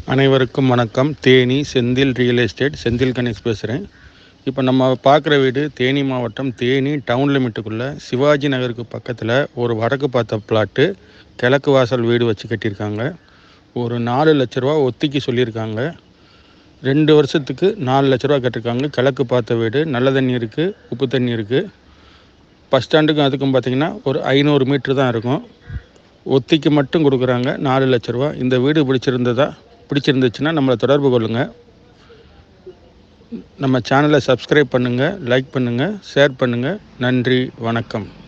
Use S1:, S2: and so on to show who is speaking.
S1: அனைவருக்கும் வணக்கம். Theni Senthil real estate Senthil Ganesh பேசுகிறேன். இப்போ நம்ம பார்க்குற வீடு தேனி மாவட்டம் தேனி டவுன் லிமிட்டுக்குள்ளே சிவாஜி நகருக்கு பக்கத்தில் ஒரு வடக்கு பார்த்த பிளாட்டு, கிழக்கு வாசல் வீடு வச்சு கட்டியிருக்காங்க. ஒரு 4 லட்ச ரூபா ஒத்திக்கு சொல்லியிருக்காங்க. 2 வருஷத்துக்கு 4 லட்ச ரூபா கட்டியிருக்காங்க. கிழக்கு பார்த்த வீடு, நல்ல தண்ணி இருக்குது, உப்பு தண்ணி இருக்குது. பஸ் ஸ்டாண்டுக்கும் அதுக்கும் பார்த்திங்கன்னா ஒரு 500 மீட்ரு தான் இருக்கும். ஒத்திக்கு மட்டும் கொடுக்குறாங்க 4 லட்ச ரூபா. இந்த வீடு பிடிச்சிருந்துச்சுன்னா நம்மளை தொடர்பு கொள்ளுங்கள். நம்ம சேனலை சப்ஸ்கிரைப் பண்ணுங்கள், லைக் பண்ணுங்கள், ஷேர் பண்ணுங்கள். நன்றி, வணக்கம்.